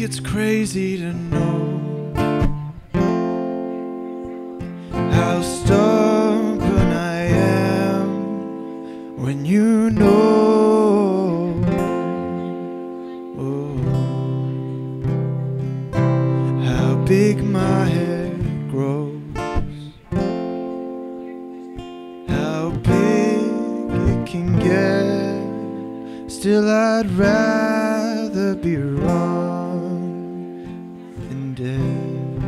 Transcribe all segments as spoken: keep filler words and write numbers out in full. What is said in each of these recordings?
it's crazy to know how stubborn I am when you know oh, how big my head grows, how big it can get. Still I'd rather be wrong than dead.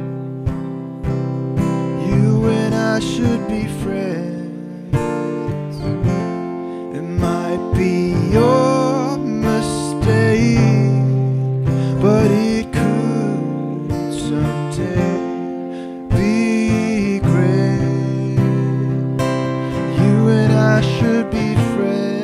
You and I should be friends. It might be your mistake, but it could someday be great. You and I should be friends.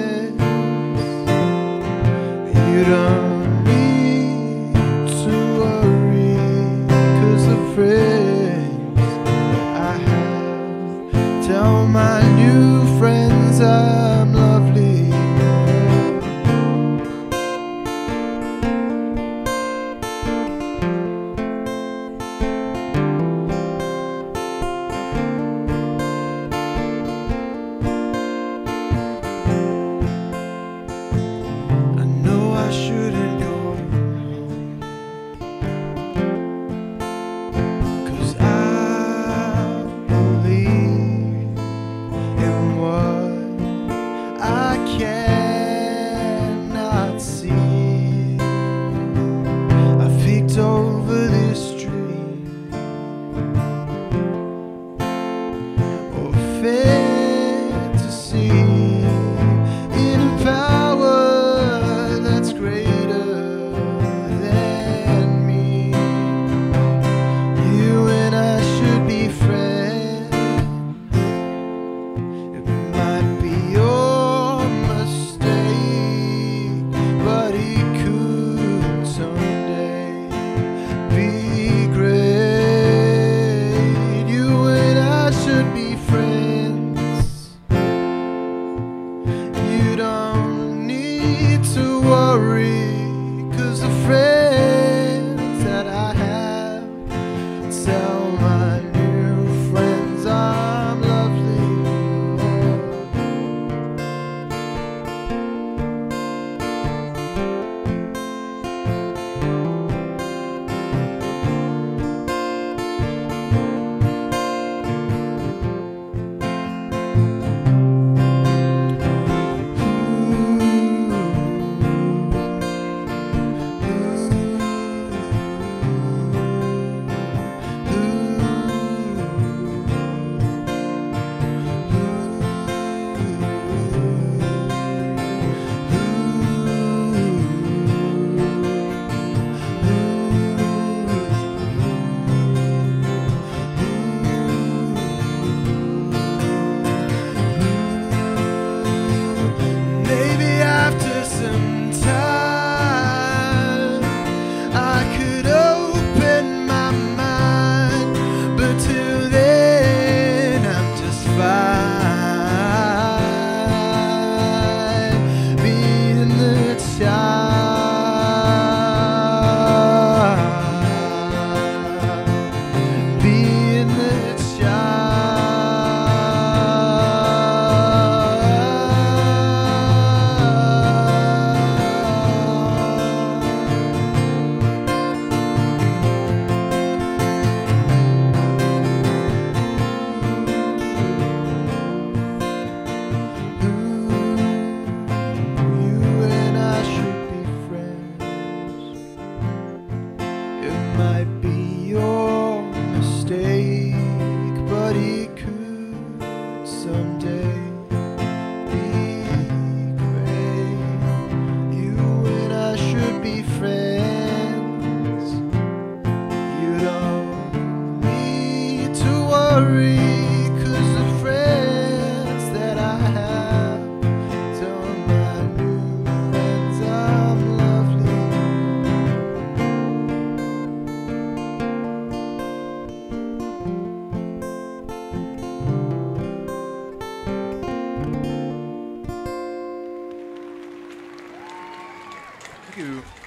You don't need to worry, 'cause the friends I have tell my new friends I'm lovely. I shouldn't go home, 'cause I believe in what I cannot see. I peeked over this street or fantasy in a power greater than me. You and I should be friends. It might be your mistake, but it could someday be great. You and I should be friends. You don't need to worry, 'cause the friends that I have tell my new friends I'm lovely. Might be your mistake, but it could someday be great. You and I should be friends. You don't need to worry, 'cause the friends that I have tell my new friends I'm lovely. Thank you.